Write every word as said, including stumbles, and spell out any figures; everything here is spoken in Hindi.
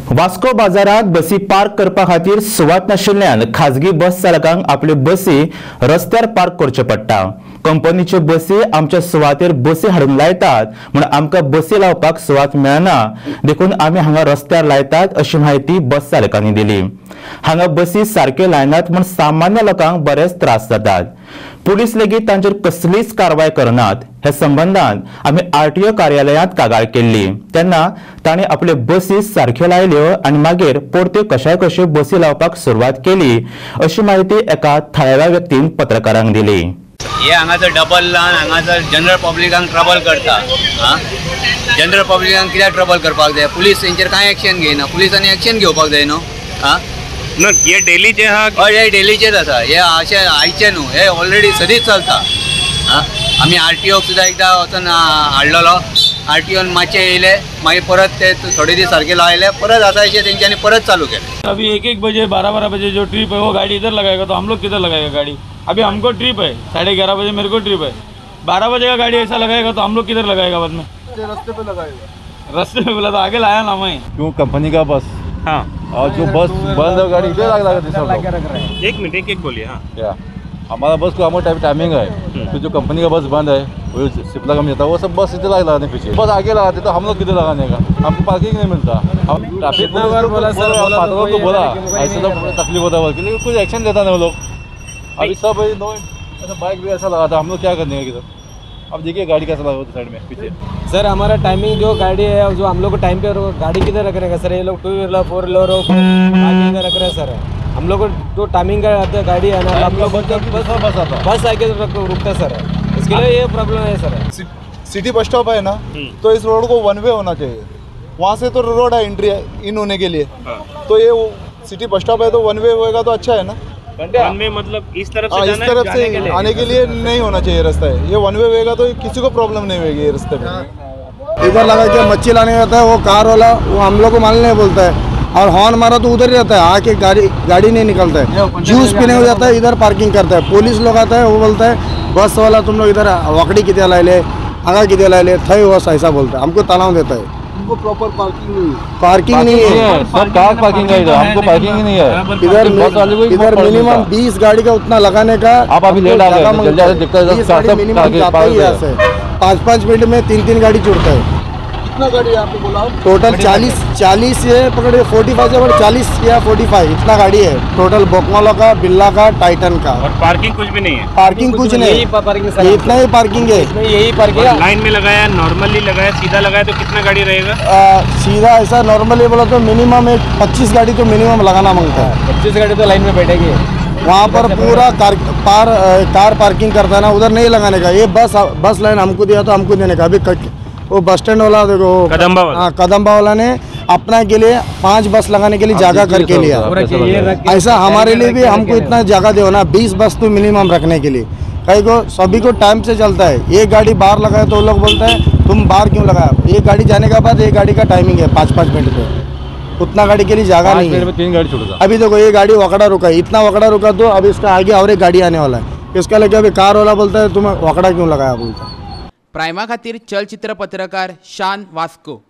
वास्को बाजारात बसी पार्क करपा खातीर सुवात नाशिल्ल्यान खाजगी बस चालकांक आपल्यो बसी रस्त्यार पार्क करच्यो पडटा। कंपनीच्यो बसी आमच्या सुवातेर बसी हाडून लायतात म्हण आमकां बसी लावपाक सुवात मेळना, देखून आमी हांगा रस्त्यार लायतात अशी माहिती बस चालकांनी दिली। हांगा बसी सारक्यो लायनात म्हण सामान्य लोकांक बरेच त्रास जातात। पुलीस लेगीत तांचेर कसलीच कारवाय करनात। हे संबंधान आमी आरटीओ कार्यालयांत कागाळ केल्ली तेन्ना ताणें आपल्यो बसी सारक्यो लायल्यो आनी मागीर परत्यो कशाय कश्यो बसी लावपाक सुरवात केली अशी माहिती एका थळाव्या व्यक्तीन पत्रकारांक दिली। हे हांगासर डबल लावन हांगासर जनरल पब्लिकांक ट्रबल करता। जनरल पब्लिकांक कित्याक ट्रबल करपाक जाय? पुलीस तेंचेर कांय एक्शन घेयना। पुलिसांनी एक्शन घेवपाक जाय न्हू। आं ना हे डेलीचे हा हय हे डेलीचेच आसा। हे अशें आयचे न्हू, हे ऑलरेडी सदींच चलता। आं आमी आरटीओक सुद्दां एकदां वचून हाडलेलो। आरटीओन मातशे येयले, मागीर परत ते थोडे दीस सारके लायले, परत आतां अशें तेंच्यांनी परत चालू केले। अभी एक एक बजे बारह बारह बजे जो ट्रिप है वो गाड़ी इधर लगाएगा तो हम लोग किधर लगाएगा गाड़ी? अभी हमको ट्रिप है, साढ़े ग्यारह बजे मेरे को ट्रिप है, बारह बजे का गाड़ी ऐसा लगाएगा तो हम लोग किधर लगाएगा बाद में? रास्ते पे लगाएगा। रास्ते पे बोला तो आगे लाया ना मैं। क्यों कंपनी का बस? हाँ और जो बस बंद है गाड़ी इधर लगा लगा एक मिनट एक एक बोलिए। हाँ क्या हमारा बस को हमारा टाइम टाइमिंग है, तो जो कंपनी का बस बंद है वो सिपला कम जाता है, वो सब बस इधर लगाने पीछे बस आगे लगाते तो हम लोग किधर लगाने का? हमको पार्किंग नहीं मिलता। हम ट्रैफिक बोला तो बोला ऐसे तो तकलीफ होता है, लेकिन कुछ एक्शन लेता नहीं वो लोग। अभी सब नो बाइक भी ऐसा लगाता, हम लोग क्या करने का किधर? अब देखिए गाड़ी कैसा लगा साइड में पीछे। सर हमारा टाइमिंग जो गाड़ी है जो हम लोग को टाइम पे गाड़ी किधर रख रहे हैं सर? ये लोग टू व्हीलर फोर व्हीलर आगे इधर रख रहे हैं सर। हम लोग को जो टाइमिंग का आता है गाड़ी है ना, हम लोग बस बस आता बस आके रुकता है सर। इसके लिए ये प्रॉब्लम है सर। सिटी बस स्टॉप है ना, तो इस रोड को वन वे होना चाहिए। वहाँ से तो रोड है एंट्री इन होने के लिए, तो ये सिटी बस स्टॉप है तो वन वे होएगा तो अच्छा है ना। वन में मतलब इस तरफ से इस जाना तरफ से के आने के लिए नहीं होना चाहिए रास्ता है। ये वन वे होएगा तो किसी को प्रॉब्लम नहीं होगी ये रास्ते में। इधर लगा के मच्छी लाने जाता है वो कार वाला, वो हम लोग को मालूम नहीं बोलता है, और हॉर्न मारा तो उधर ही रहता है, आके गाड़ी गाड़ी नहीं निकलता है। जूस पीने हो जाता है, इधर पार्किंग करता है। पुलिस लोग आता है, वो बोलता है बस वाला तुम लोग इधर वकड़ी कितने ला ले, आगा कितने ला ले, थई बस ऐसा बोलता है, हमको तनाव देता है। हमको प्रॉपर पार्किंग नहीं है। पार्किंग नहीं है, सब कार पार्किंग है इधर, हमको पार्किंग ही नहीं है। इधर इधर मिनिमम बीस गाड़ी का उतना लगाने का आप अभी लेट आ गए, जल्दी जल्दी दिखता है मिनिमम जाता ही यहाँ से। पाँच पाँच मिनट में तीन तीन गाड़ी जुड़ता है। कितना गाड़ी आपको बोला? टोटल चालीस चालीस ये पकड़े फोर्टी फाइव से बड़े चालीस या फोर्टी फाइव इतना गाड़ी है टोटल। बोकमाला का, बिल्ला का, टाइटन का। और पार्किंग कुछ भी नहीं है? पार्किंग कुछ नहीं, इतना ही पार्किंग है, यही पार्किंग। लाइन में लगाया, नॉर्मली लगाया, सीधा लगाया तो कितना गाड़ी रहेगा? सीधा ऐसा नॉर्मली बोला तो मिनिमम एक पच्चीस गाड़ी तो मिनिमम लगाना मांगता है। पच्चीस गाड़ी तो लाइन में बैठेगी। वहाँ पर पूरा कार पार कार पार्किंग करता है ना, उधर नहीं लगाने का। ये बस बस लाइन हमको दिया तो हमको देने का। अभी वो बस स्टैंड वाला देखो, कदम्बा वाला, हाँ कदम्बा वाला ने अपना के लिए पांच बस लगाने के लिए जगह करके लिया। ऐसा हमारे लिए भी हमको इतना जगह दो ना, बीस बस तो मिनिमम रखने के लिए। कहीं को सभी को टाइम से चलता है। एक गाड़ी बाहर लगाए तो लोग बोलते हैं तुम बाहर क्यों लगाया? एक गाड़ी जाने के बाद एक गाड़ी का टाइमिंग है पाँच पाँच मिनट पे, उतना गाड़ी के लिए जगह नहीं है। तीन गाड़ी छोड़। अभी देखो ये गाड़ी वकड़ा रुका है, इतना वकड़ा रुका तो अब इसका आगे और एक गाड़ी आने वाला है। इसका लेके अभी कार वाला बोलता है तुम वकड़ा क्यों लगाया बोलता है। प्राइमा खातीर चलचित्र पत्रकार शान वास्को।